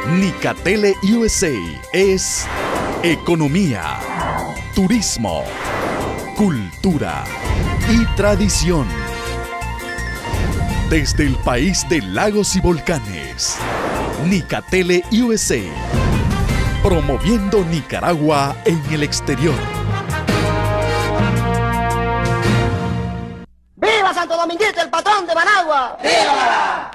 Nicatele USA es economía, turismo, cultura y tradición. Desde el país de lagos y volcanes, Nicatele USA, promoviendo Nicaragua en el exterior. ¡Viva Santo Dominguito, el patrón de Managua! ¡Viva!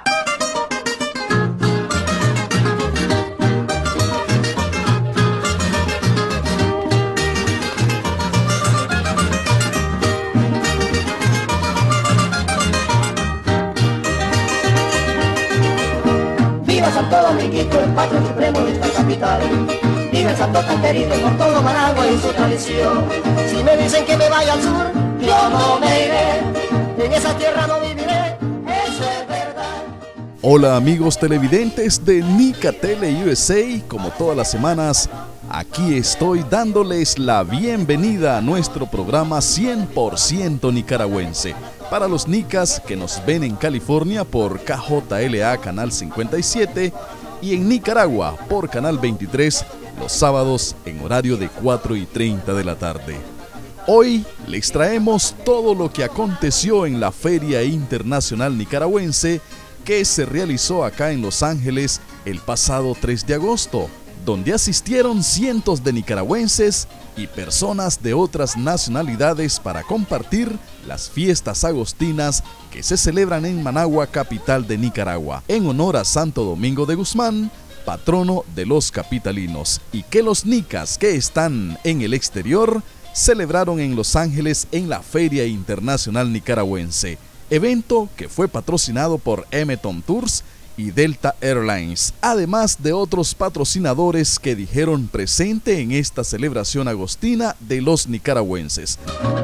¡Viva Santo Dominguito, el patrón supremo de esta capital! ¡Viva el Santo Canterino con todo Managua y su tradición! Si me dicen que me vaya al sur, yo no me iré. En esa tierra no viviré, eso es verdad. Hola amigos televidentes de Nicatele USA, como todas las semanas, aquí estoy dándoles la bienvenida a nuestro programa 100% nicaragüense. Para los nicas que nos ven en California por KJLA Canal 57 y en Nicaragua por Canal 23 los sábados en horario de 4:30 de la tarde. Hoy les traemos todo lo que aconteció en la Feria Internacional Nicaragüense que se realizó acá en Los Ángeles el pasado 3 de agosto, donde asistieron cientos de nicaragüenses y personas de otras nacionalidades para compartir las fiestas agostinas que se celebran en Managua, capital de Nicaragua, en honor a Santo Domingo de Guzmán, patrono de los capitalinos, y que los nicas que están en el exterior celebraron en Los Ángeles en la Feria Internacional Nicaragüense, evento que fue patrocinado por Emeton Tours y Delta Airlines, además de otros patrocinadores que dijeron presente en esta celebración agostina de los nicaragüenses.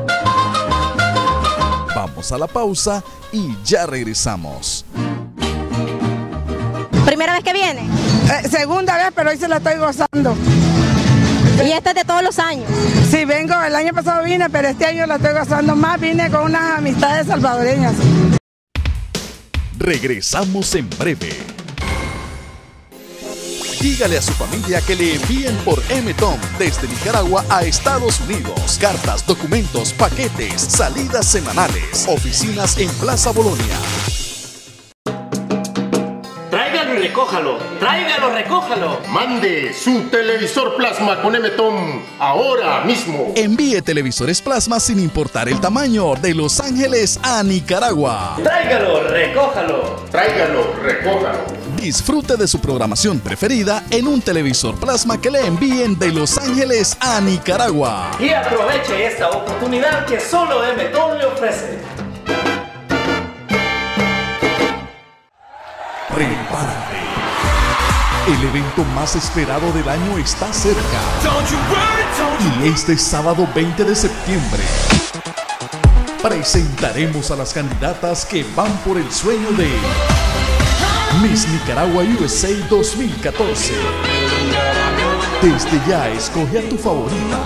Vamos a la pausa y ya regresamos. ¿Primera vez que viene? Segunda vez, pero hoy se la estoy gozando. ¿Y esta es de todos los años? Sí, vengo, el año pasado vine, pero este año la estoy gozando más, vine con unas amistades salvadoreñas. Regresamos en breve. Dígale a su familia que le envíen por Emeton desde Nicaragua a Estados Unidos. Cartas, documentos, paquetes, salidas semanales. Oficinas en Plaza Bolonia. Tráigalo y recójalo, tráigalo, recójalo. Mande su televisor plasma con Emeton ahora mismo. Envíe televisores plasma sin importar el tamaño, de Los Ángeles a Nicaragua. Tráigalo, recójalo. Tráigalo, recójalo. Disfrute de su programación preferida en un televisor plasma que le envíen de Los Ángeles a Nicaragua. Y aproveche esta oportunidad que solo Emeton le ofrece. Prepárate. El evento más esperado del año está cerca. Y este sábado 20 de septiembre presentaremos a las candidatas que van por el sueño de Miss Nicaragua USA 2014. Desde ya escoge a tu favorita.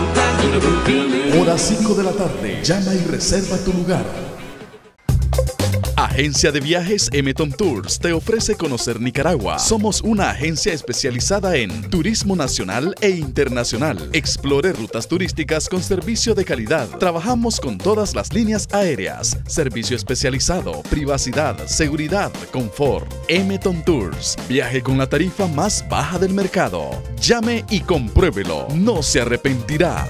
Hora 5 de la tarde. Llama y reserva tu lugar. Agencia de Viajes Emeton Tours te ofrece conocer Nicaragua. Somos una agencia especializada en turismo nacional e internacional. Explore rutas turísticas con servicio de calidad. Trabajamos con todas las líneas aéreas. Servicio especializado, privacidad, seguridad, confort. Emeton Tours. Viaje con la tarifa más baja del mercado. Llame y compruébelo. No se arrepentirá.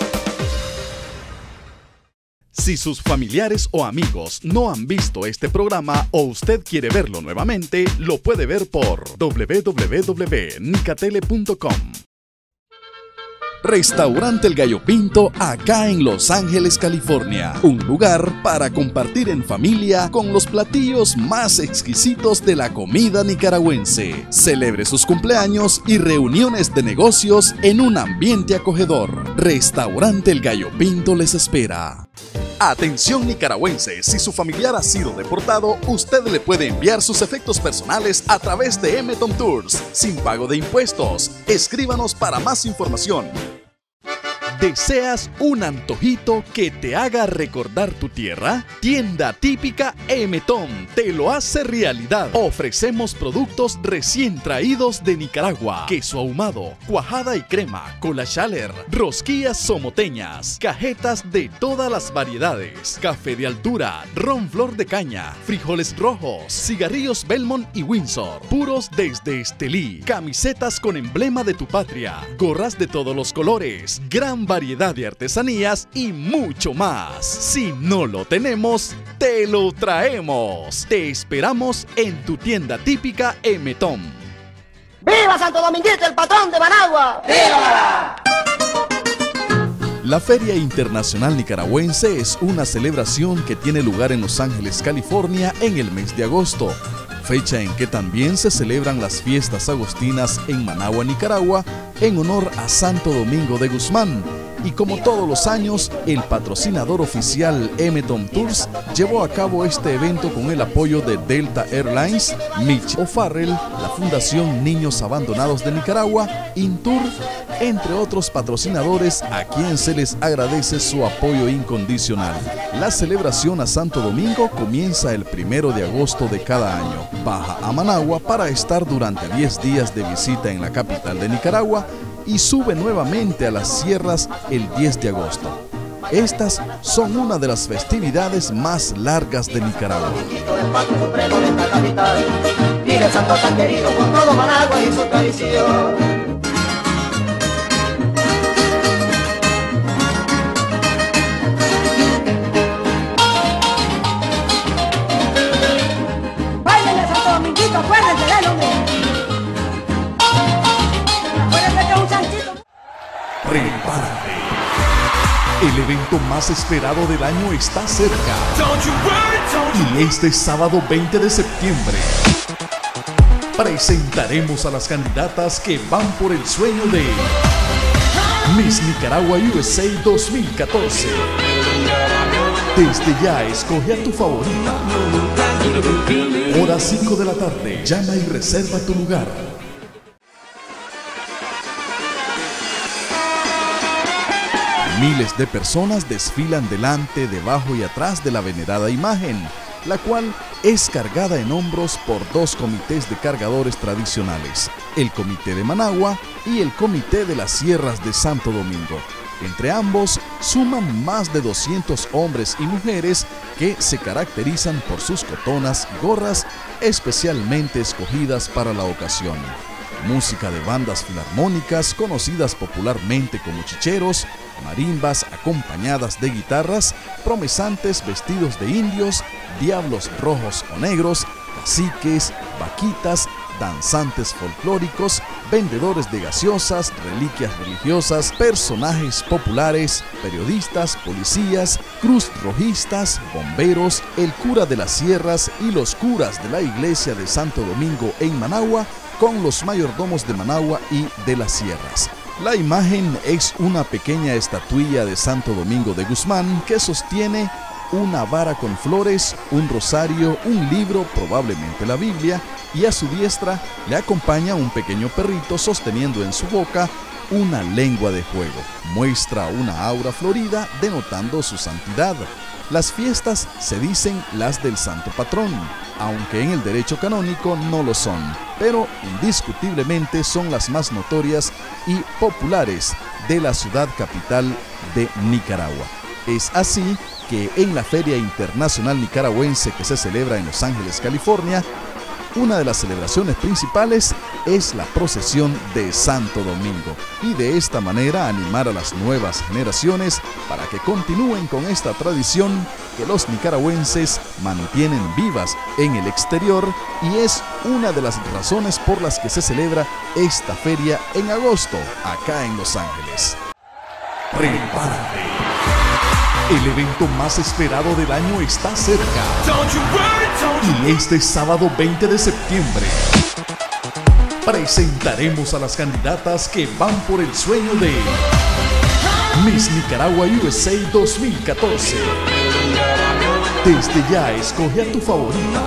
Si sus familiares o amigos no han visto este programa o usted quiere verlo nuevamente, lo puede ver por www.nicatele.com. Restaurante El Gallo Pinto, acá en Los Ángeles, California. Un lugar para compartir en familia con los platillos más exquisitos de la comida nicaragüense. Celebre sus cumpleaños y reuniones de negocios en un ambiente acogedor. Restaurante El Gallo Pinto les espera. Atención nicaragüenses, si su familiar ha sido deportado, usted le puede enviar sus efectos personales a través de Emeton Tours, sin pago de impuestos. Escríbanos para más información. ¿Deseas un antojito que te haga recordar tu tierra? Tienda Típica Emetón te lo hace realidad. Ofrecemos productos recién traídos de Nicaragua: queso ahumado, cuajada y crema, cola Schaller, rosquillas somoteñas, cajetas de todas las variedades, café de altura, ron flor de caña, frijoles rojos, cigarrillos Belmont y Windsor, puros desde Estelí, camisetas con emblema de tu patria, gorras de todos los colores, gran variedad de artesanías y mucho más. Si no lo tenemos, te lo traemos. Te esperamos en tu tienda típica Emetón. ¡Viva Santo Dominguito, el patrón de Managua! ¡Viva! La Feria Internacional Nicaragüense es una celebración que tiene lugar en Los Ángeles, California, en el mes de agosto, fecha en que también se celebran las fiestas agostinas en Managua, Nicaragua, en honor a Santo Domingo de Guzmán. Y como todos los años, el patrocinador oficial Emetón Tours llevó a cabo este evento con el apoyo de Delta Airlines, Mitch O'Farrell, la Fundación Niños Abandonados de Nicaragua, Intour, entre otros patrocinadores a quien se les agradece su apoyo incondicional. La celebración a Santo Domingo comienza el 1 de agosto de cada año. Baja a Managua para estar durante 10 días de visita en la capital de Nicaragua y sube nuevamente a las sierras el 10 de agosto. Estas son una de las festividades más largas de Nicaragua. El patio supremo de esta capital, vive el santo tan querido por todo Managua y su tradición. ¡Báilenle, Santo Dominguito! ¡Acuérdense de él, hombre! ¡Acuérdense que es un sanchito! ¡Prepárate! El evento más esperado del año está cerca. Y este sábado 20 de septiembre presentaremos a las candidatas que van por el sueño de Miss Nicaragua USA 2014. Desde ya escoge a tu favorita. Hora 5 de la tarde. Llama y reserva tu lugar. Miles de personas desfilan delante, debajo y atrás de la venerada imagen, la cual es cargada en hombros por dos comités de cargadores tradicionales, el Comité de Managua y el Comité de las Sierras de Santo Domingo. Entre ambos suman más de 200 hombres y mujeres que se caracterizan por sus cotonas, gorras especialmente escogidas para la ocasión. Música de bandas filarmónicas conocidas popularmente como chicheros, marimbas acompañadas de guitarras, promesantes vestidos de indios, diablos rojos o negros, caciques, vaquitas, danzantes folclóricos, vendedores de gaseosas, reliquias religiosas, personajes populares, periodistas, policías, cruzrojistas, bomberos, el cura de las sierras y los curas de la iglesia de Santo Domingo en Managua, con los mayordomos de Managua y de las sierras. La imagen es una pequeña estatuilla de Santo Domingo de Guzmán que sostiene una vara con flores, un rosario, un libro, probablemente la Biblia, y a su diestra le acompaña un pequeño perrito sosteniendo en su boca una lengua de fuego. Muestra una aura florida denotando su santidad. Las fiestas se dicen las del santo patrón, aunque en el derecho canónico no lo son, pero indiscutiblemente son las más notorias y populares de la ciudad capital de Nicaragua. Es así que en la Feria Internacional Nicaragüense que se celebra en Los Ángeles, California, una de las celebraciones principales es la procesión de Santo Domingo, y de esta manera animar a las nuevas generaciones para que continúen con esta tradición que los nicaragüenses mantienen vivas en el exterior, y es una de las razones por las que se celebra esta feria en agosto acá en Los Ángeles. ¡Prepárate! El evento más esperado del año está cerca. Y este sábado 20 de septiembre presentaremos a las candidatas que van por el sueño de Miss Nicaragua USA 2014. Desde ya escoge a tu favorita.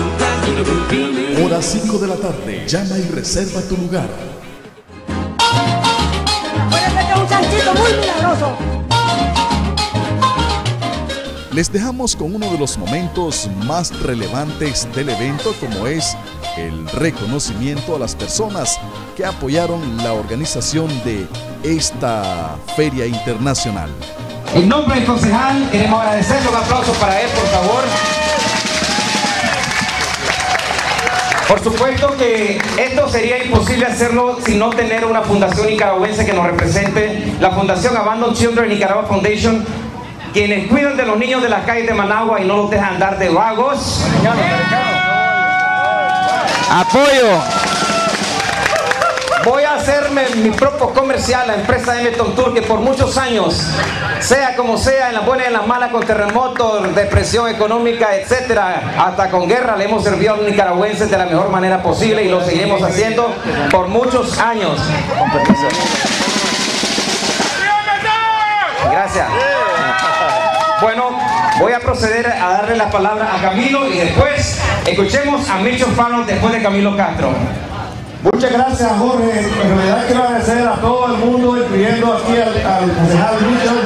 Hora 5 de la tarde. Llama y reserva tu lugar. ¡Acuérdate que un muñequito muy milagroso. Les dejamos con uno de los momentos más relevantes del evento, como es el reconocimiento a las personas que apoyaron la organización de esta feria internacional. En nombre del concejal queremos agradecerle, un aplauso para él, por favor. Por supuesto que esto sería imposible hacerlo sin no tener una fundación nicaragüense que nos represente, la Fundación Abandoned Children Nicaragua Foundation, quienes cuidan de los niños de las calles de Managua y no los dejan andar de vagos. Apoyo. Voy a hacerme mi propio comercial, la empresa Emeton Tour, que por muchos años, sea como sea, en las buenas y en las malas, con terremotos, depresión económica, etcétera, hasta con guerra, le hemos servido a los nicaragüenses de la mejor manera posible y lo seguiremos haciendo por muchos años. Gracias. Bueno, voy a proceder a darle la palabra a Camilo y después escuchemos a Mitchell Fallon después de Camilo Castro. Muchas gracias, Jorge. En realidad quiero agradecer a todo el mundo, incluyendo aquí al concejal Mitchell,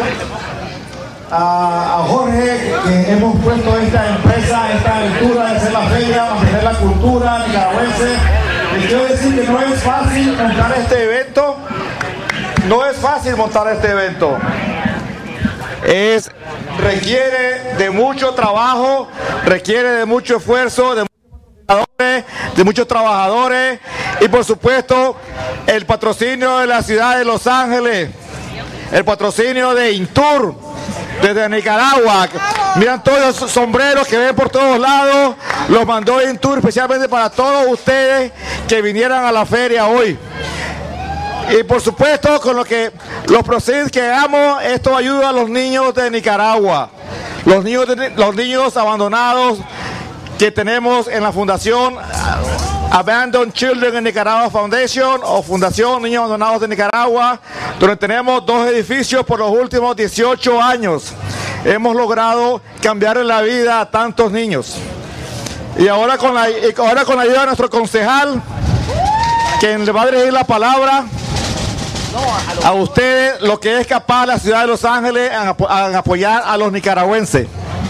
a Jorge, que hemos puesto esta empresa, esta aventura de hacer la feria, mantener la cultura nicaragüense. Les quiero decir que no es fácil montar este evento. No es fácil montar este evento. Requiere de mucho trabajo, requiere de mucho esfuerzo, de muchos trabajadores y por supuesto el patrocinio de la ciudad de Los Ángeles, el patrocinio de Intur desde Nicaragua. Miran todos los sombreros que ven por todos lados, los mandó Intur especialmente para todos ustedes que vinieran a la feria hoy. Y por supuesto, con los procesos que hagamos, esto ayuda a los niños de Nicaragua, los niños abandonados que tenemos en la Fundación Abandoned Children in Nicaragua Foundation o Fundación Niños Abandonados de Nicaragua, donde tenemos 2 edificios por los últimos 18 años. Hemos logrado cambiar la vida a tantos niños. Y ahora con la ayuda de nuestro concejal, quien le va a dirigir la palabra a ustedes, lo que es capaz la ciudad de Los Ángeles en apoyar a los nicaragüenses.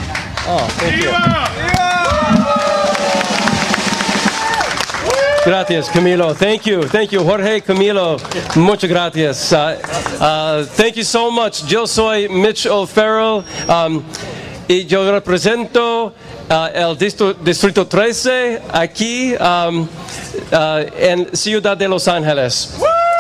Gracias, Camilo. Thank you, Jorge, Camilo. Muchas gracias. Thank you so much. Yo soy Mitch O'Farrell y yo represento el Distrito 13 aquí en Ciudad de Los Ángeles.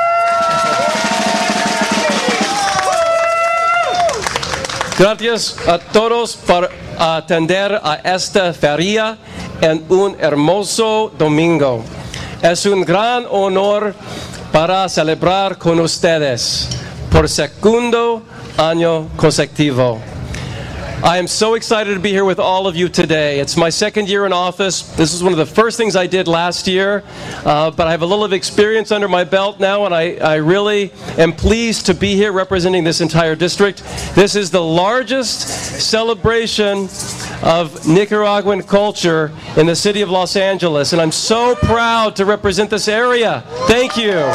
Gracias a todos por atender a esta feria en un hermoso domingo. Es un gran honor para celebrar con ustedes por segundo año consecutivo. I am so excited to be here with all of you today. It's my second year in office. This is one of the first things I did last year, but I have a little of experience under my belt now, and I really am pleased to be here representing this entire district. This is the largest celebration of Nicaraguan culture in the city of Los Angeles, and I'm so proud to represent this area. Thank you.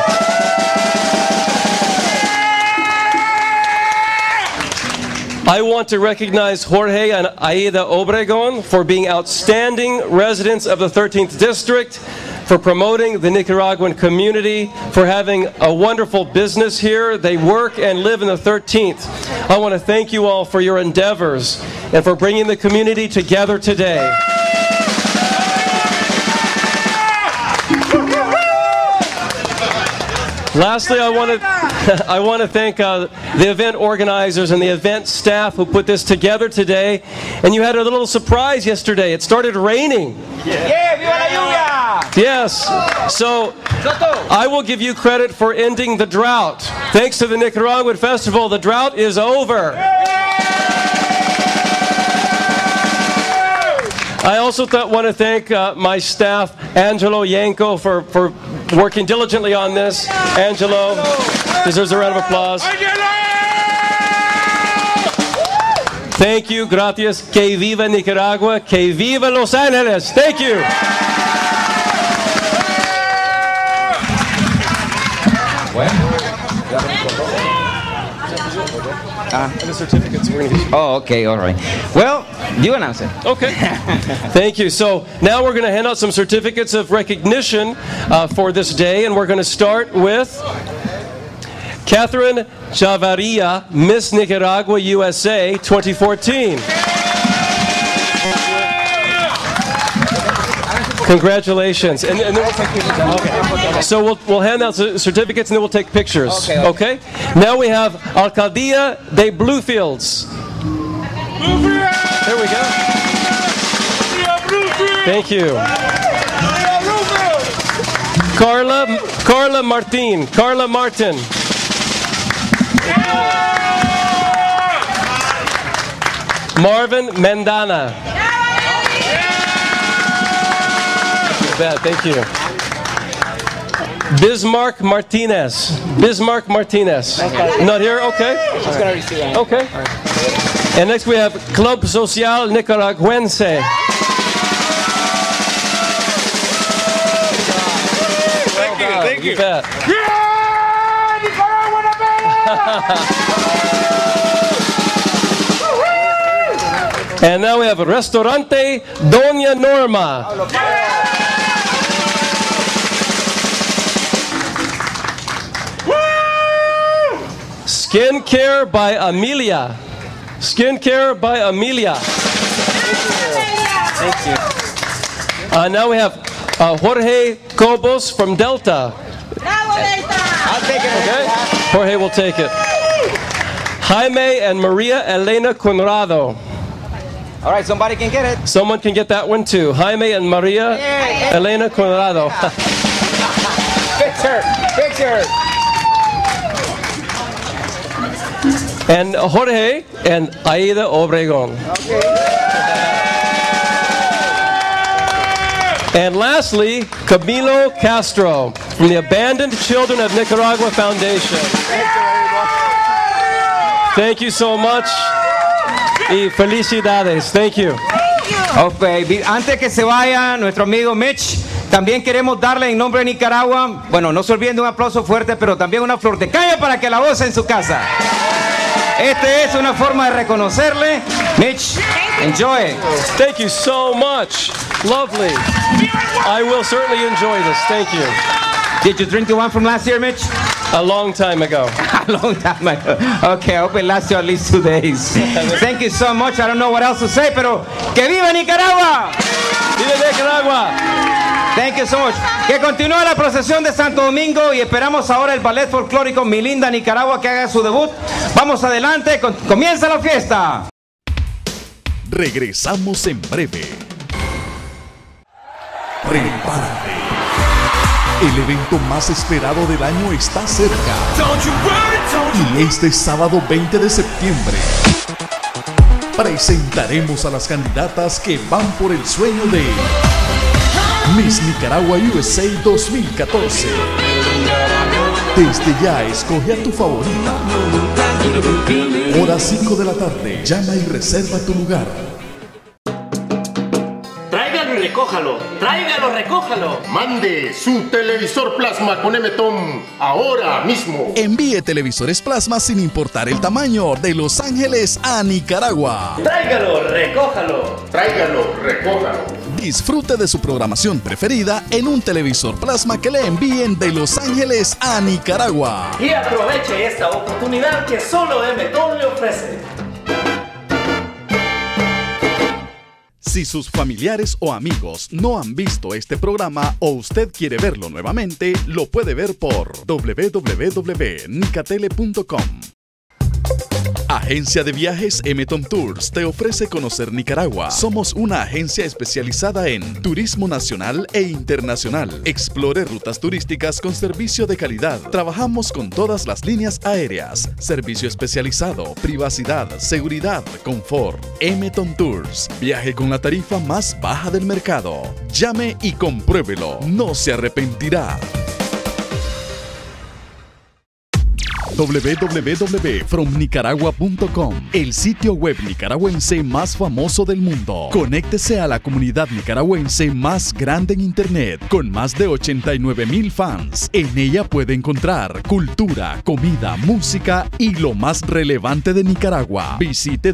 I want to recognize Jorge and Aida Obregón for being outstanding residents of the 13th District, for promoting the Nicaraguan community, for having a wonderful business here. They work and live in the 13th. I want to thank you all for your endeavors and for bringing the community together today. Lastly, I want to thank the event organizers and the event staff who put this together today. And you had a little surprise yesterday. It started raining. Yeah, viva la lluvia! Yes. So I will give you credit for ending the drought. Thanks to the Nicaraguan Festival, the drought is over. I also want to thank my staff, Angelo Yanko, for working diligently on this. Angelo deserves a round of applause. Thank you, gracias. Que viva Nicaragua, que viva Los Ángeles. Thank you. And the certificates we're going to get. Oh, okay, all right. Well, you announce it. Okay. Thank you. So now we're going to hand out some certificates of recognition for this day, and we're going to start with Catherine Chavarria, Miss Nicaragua, USA, 2014. Congratulations. And then we'll take pictures. Okay. So we'll hand out certificates and then we'll take pictures. Okay? Now we have Alcaldía de Bluefields. There we go. Thank you. Carla Martin. Carla Martin. Marvin Mendana. Thank you. Bismarck Martinez. Bismarck Martinez. Not here? Okay. She's going to receive it. Okay. And next we have Club Social Nicaragüense. Thank you. You bet. Yeah, Nicaragua, And now we have Restaurante Doña Norma. Skincare by Amelia. Skincare by Amelia. Thank you. Now we have Jorge Cobos from Delta. I'll take it. Okay. Jorge will take it. Jaime and Maria Elena Conrado. All right, somebody can get it. Someone can get that one too. Jaime and Maria Elena Conrado. Picture. And Jorge and Aida Obregón. Okay. And lastly, Camilo Castro from the Abandoned Children of Nicaragua Foundation. Thank you so much. Y felicidades. Thank you. Okay, antes que se vaya nuestro amigo Mitch, también queremos darle en nombre de Nicaragua, bueno, no se olviden de un aplauso fuerte, pero también una flor de caña para que la goce en su casa. Esta es una forma de reconocerle. Mitch, enjoy. Thank you so much. Lovely. I will certainly enjoy this. Thank you. Did you drink the one from last year, Mitch? A long time ago. A long time ago. Okay, I hope it lasts you at least 2 days. Thank you so much. I don't know what else to say, pero ¡que viva Nicaragua! ¡Viva Nicaragua! Thank you so much. Que continúe la procesión de Santo Domingo y esperamos ahora el ballet folclórico Mi Linda Nicaragua que haga su debut. Vamos adelante, comienza la fiesta. Regresamos en breve. Prepárate. El evento más esperado del año está cerca. Y este sábado 20 de septiembre presentaremos a las candidatas que van por el sueño de Miss Nicaragua USA 2014. Desde ya escoge a tu favorita. Hora 5 de la tarde. Llama y reserva tu lugar. Tráigalo y recójalo. Tráigalo, recójalo. Mande su televisor plasma con M-Tom ahora mismo. Envíe televisores plasma sin importar el tamaño de Los Ángeles a Nicaragua. Tráigalo, recójalo. Tráigalo, recójalo. Disfrute de su programación preferida en un televisor plasma que le envíen de Los Ángeles a Nicaragua. Y aproveche esta oportunidad que solo M-Tom le ofrece. Si sus familiares o amigos no han visto este programa o usted quiere verlo nuevamente, lo puede ver por www.nicatele.com. Agencia de Viajes M-Tom Tours te ofrece conocer Nicaragua. Somos una agencia especializada en turismo nacional e internacional. Explore rutas turísticas con servicio de calidad. Trabajamos con todas las líneas aéreas. Servicio especializado, privacidad, seguridad, confort. M-Tom Tours. Viaje con la tarifa más baja del mercado. Llame y compruébelo. No se arrepentirá. www.fromnicaragua.com, el sitio web nicaragüense más famoso del mundo. Conéctese a la comunidad nicaragüense más grande en Internet, con más de 89,000 fans. En ella puede encontrar cultura, comida, música y lo más relevante de Nicaragua. Visite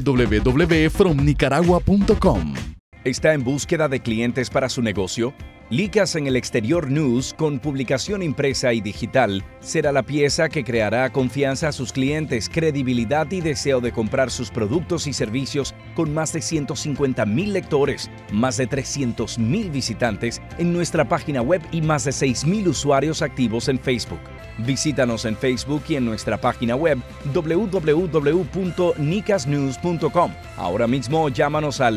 www.fromnicaragua.com. ¿Está en búsqueda de clientes para su negocio? Licas en el Exterior News, con publicación impresa y digital, será la pieza que creará confianza a sus clientes, credibilidad y deseo de comprar sus productos y servicios, con más de 150,000 lectores, más de 300,000 visitantes en nuestra página web y más de 6,000 usuarios activos en Facebook. Visítanos en Facebook y en nuestra página web www.nicasnews.com. Ahora mismo llámanos al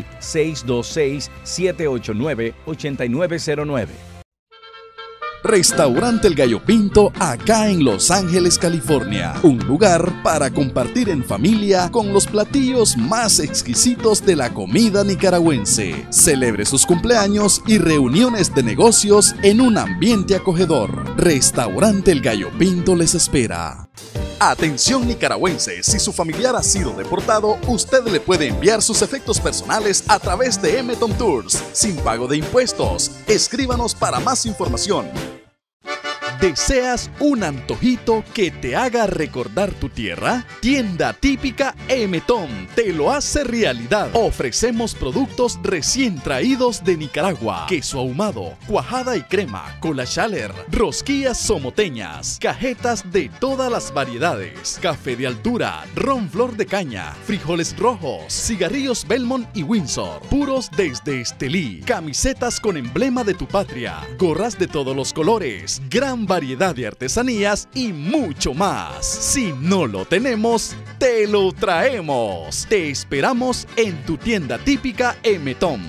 626-789-8909. Restaurante El Gallo Pinto, acá en Los Ángeles, California. Un lugar para compartir en familia con los platillos más exquisitos de la comida nicaragüense. Celebre sus cumpleaños y reuniones de negocios en un ambiente acogedor. Restaurante El Gallo Pinto les espera. Atención nicaragüenses, si su familiar ha sido deportado, usted le puede enviar sus efectos personales a través de Emeton Tours, sin pago de impuestos. Escríbanos para más información. ¿Deseas un antojito que te haga recordar tu tierra? Tienda Típica Emeton te lo hace realidad. Ofrecemos productos recién traídos de Nicaragua: queso ahumado, cuajada y crema, cola Schaller, rosquillas somoteñas, cajetas de todas las variedades, café de altura, ron flor de caña, frijoles rojos, cigarrillos Belmont y Windsor, puros desde Estelí, camisetas con emblema de tu patria, gorras de todos los colores, gran variedad de artesanías y mucho más. Si no lo tenemos, te lo traemos. Te esperamos en tu tienda típica Emeton.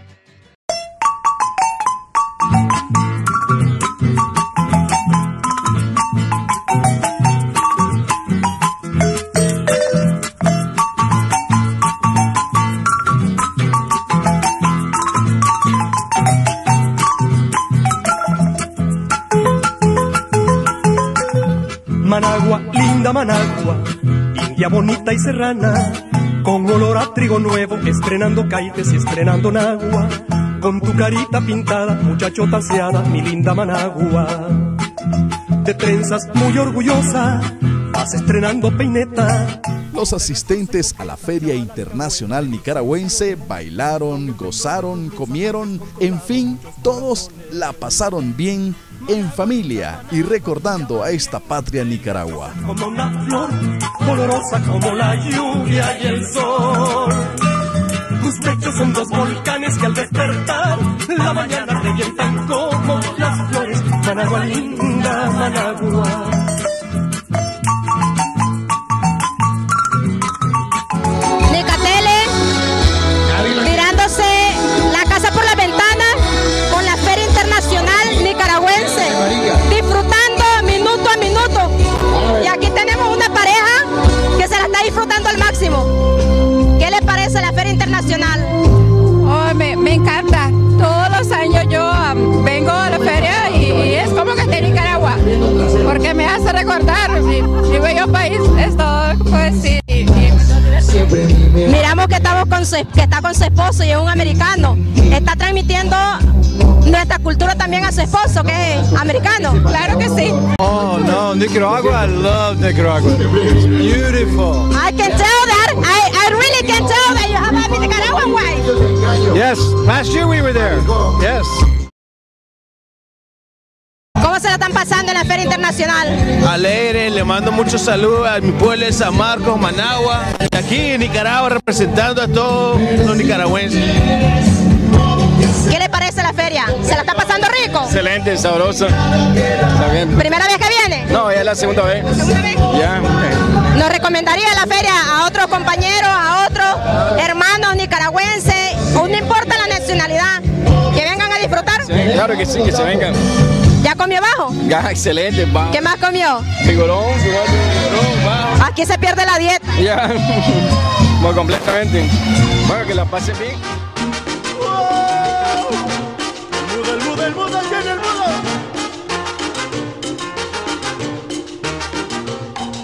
Managua, linda Managua, india bonita y serrana, con olor a trigo nuevo, estrenando caites y estrenando nagua, con tu carita pintada, muchachota aseada, mi linda Managua. De trenzas muy orgullosa, vas estrenando peineta. Los asistentes a la Feria Internacional Nicaragüense bailaron, gozaron, comieron, en fin, todos la pasaron bien en familia y recordando a esta patria Nicaragua. Como una flor, colorosa como la lluvia y el sol. Tus pechos son dos volcanes que al despertar la mañana revientan como las flores. Managua linda, Managua. Nicatele, tirándose la casa por la ventana con la Feria Internacional Nicaragüense, disfrutando minuto a minuto. Y aquí tenemos una pareja que se la está disfrutando al máximo. ¿Qué les parece la Feria Internacional? Oh, me encanta. Todos los años yo vengo a la feria y es como que estoy en Nicaragua, porque me hace recordar mi bello país. Esto, pues sí. Miramos que está con su esposo y es un americano. Está transmitiendo nuestra cultura también a su esposo, que es americano. Claro que sí. Oh no, Nicaragua, I love Nicaragua. It's beautiful. I can tell that. I really can tell that you have a Nicaraguan wife. Yes, last year we were there. Yes. ¿Cómo se la están pasando en la Feria Internacional? Alegre, le mando muchos saludos a mi pueblo de San Marcos, Managua. Aquí en Nicaragua representando a todos los nicaragüenses. ¿Qué le parece la feria? ¿Se la está pasando rico? Excelente, sabrosa. Está bien. ¿Primera vez que viene? No, ya es la segunda vez. ¿La segunda vez? Ya. ¿Nos recomendaría la feria a otros compañeros, a otros hermanos nicaragüenses? ¿O no importa la nacionalidad? ¿Que vengan a disfrutar? Sí, claro que sí, que se vengan. ¿Ya comió bajo? Ya, excelente, bajo. ¿Qué más comió? Figurón, bajo. Aquí se pierde la dieta. Ya, muy completamente. Bueno, que la pasen bien. El mudo, tiene el mudo.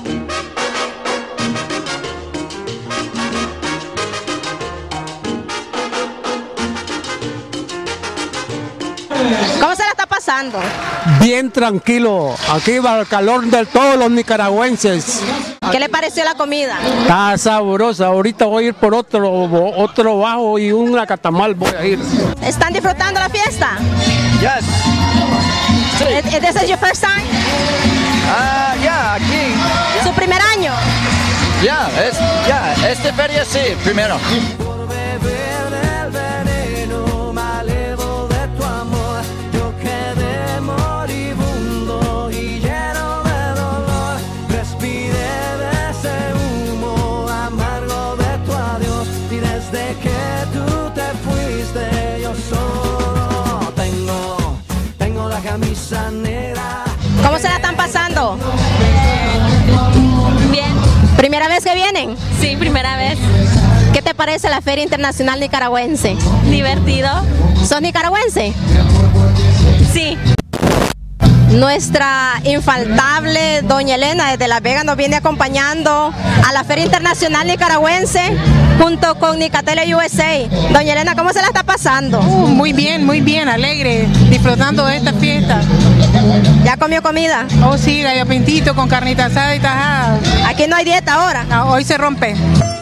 pasando? Bien tranquilo, aquí va el calor de todos los nicaragüenses. ¿Qué le pareció la comida? Está sabrosa, ahorita voy a ir por otro bajo y una catamal voy a ir. ¿Están disfrutando la fiesta? Yes. Sí. ¿This is your first time? Aquí. ¿Su primer año? Esta feria sí, primero. ¿Cómo se la están pasando? Bien. ¿Primera vez que vienen? Sí, primera vez. ¿Qué te parece la Feria Internacional Nicaragüense? Divertido. ¿Sos nicaragüense? Sí. Nuestra infaltable doña Elena desde Las Vegas nos viene acompañando a la Feria Internacional Nicaragüense junto con Nicatele USA. Doña Elena, ¿cómo se la está pasando? Muy bien, alegre, disfrutando de esta fiesta. ¿Ya comió comida? Oh sí, gallo pintito con carnita asada y tajada. Aquí no hay dieta ahora. No, hoy se rompe.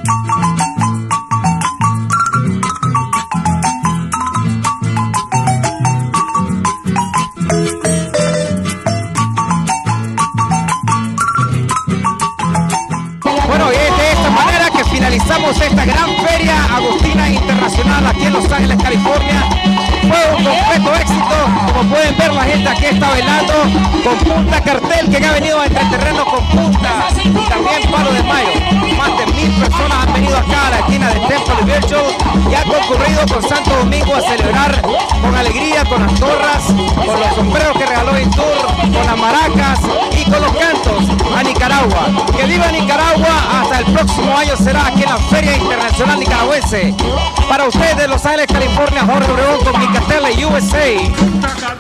Bueno, y es de esta manera que finalizamos esta gran feria agustina internacional aquí en Los Ángeles, California. Fue un completo éxito. Como pueden ver, la gente aquí está bailando con Punta Cartel, que ha venido a entretenernos con Punta y también Palo de Mayo. Más de 1000 personas han venido acá a la esquina de Temple Virtual y han concurrido con Santo Domingo a celebrar con alegría, con las gorras, con los sombreros que regaló Intur, con las maracas y con los cantos a Nicaragua. ¡Que viva Nicaragua! Hasta el próximo año será aquí en la Feria Internacional Nicaragüense. Para ustedes de Los Ángeles, California, Jorge Obregón con Nicatele USA.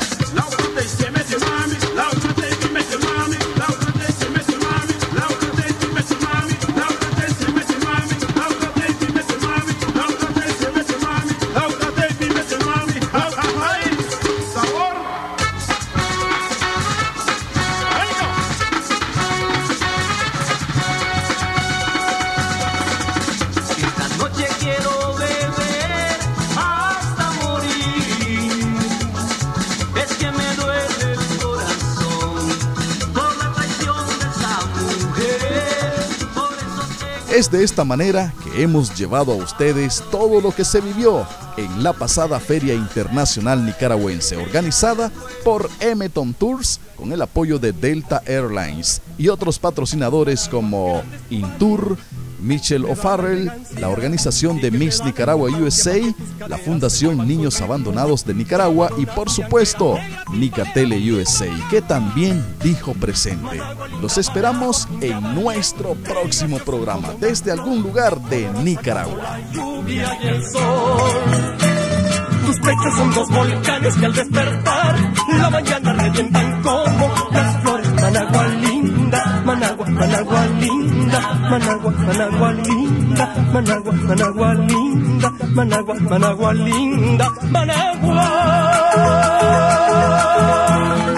Es de esta manera que hemos llevado a ustedes todo lo que se vivió en la pasada Feria Internacional Nicaragüense, organizada por Emeton Tours con el apoyo de Delta Airlines y otros patrocinadores como Intour, Michelle O'Farrell, la organización de Miss Nicaragua USA, la Fundación Niños Abandonados de Nicaragua y por supuesto Nicatele USA, que también dijo presente. Los esperamos en nuestro próximo programa desde algún lugar de Nicaragua. Tus pechos son dos volcanes que al despertar la mañana revientan como las flores. Managua linda, Managua, Managua linda, Managua, Managua linda, Managua, Managua linda, Managua, Managua linda, Managua.